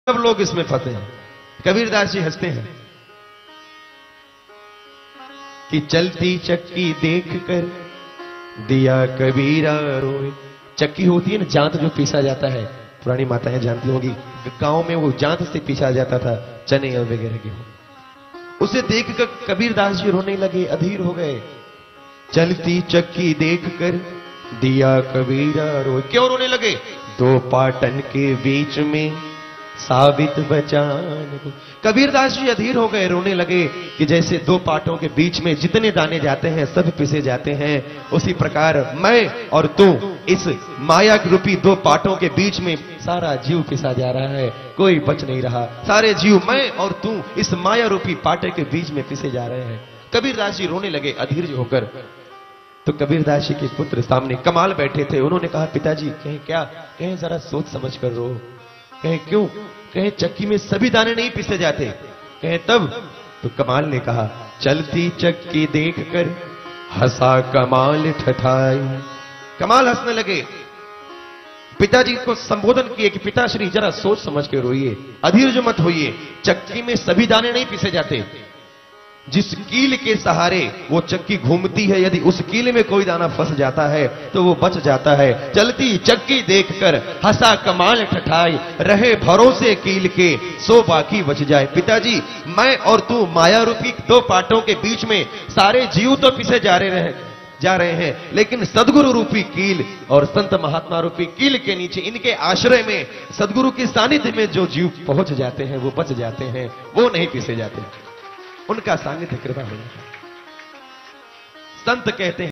सब लोग इसमें फंसे हैं। कबीरदास जी हंसते हैं कि चलती चक्की देख कर दिया कबीरा रोए। चक्की होती है ना, जांत जो पीसा जाता है, पुरानी माताएं जानती होंगी, गांव में वो जांत से पीसा जाता था चने और वगैरह गेहूं। उसे देखकर कबीरदास जी रोने लगे, अधीर हो गए। चलती चक्की देखकर दिया कबीरा रोए। क्यों रोने लगे? दो पाटन के बीच में साबित बचान को। कबीरदास जी अधीर हो गए, रोने लगे कि जैसे दो पाटों के बीच में जितने दाने जाते हैं सब पिसे जाते हैं, उसी प्रकार मैं और तू इस माया रूपी दो पाटों के बीच में सारा जीव पिसा जा रहा है, कोई बच नहीं रहा। सारे जीव मैं और तू इस माया रूपी पाटे के बीच में पिसे जा रहे हैं। कबीरदास जी रोने लगे अधीर होकर। तो कबीरदास जी के पुत्र सामने कमाल बैठे थे। उन्होंने कहा, पिताजी कहें क्या? कहें जरा सोच समझ कर रो। कहें क्यों? कहें चक्की में सभी दाने नहीं पिसे जाते। कहें तब? तो कमाल ने कहा, चलती चक्की देखकर हंसा कमाल ठठाई। कमाल हंसने लगे, पिताजी को संबोधन किए कि पिताश्री जरा सोच समझ के रोइए, अधीर जो मत होइए। चक्की में सभी दाने नहीं पिसे जाते। जिस कील के सहारे वो चक्की घूमती है, यदि उस कील में कोई दाना फंस जाता है तो वो बच जाता है। चलती चक्की देखकर हंसा कमाल ठठाई, रहे भरोसे कील के सो बाकी बच जाए। पिताजी मैं और तू माया रूपी दो पाटों के बीच में सारे जीव तो पिसे जा रहे हैं, लेकिन सदगुरु रूपी कील और संत महात्मा रूपी कील के नीचे इनके आश्रय में सदगुरु के सानिध्य में जो जीव पहुंच जाते हैं वो बच जाते हैं, वो नहीं पिसे जाते। उनका सानिध्य कृपा हो जाता है। संत कहते हैं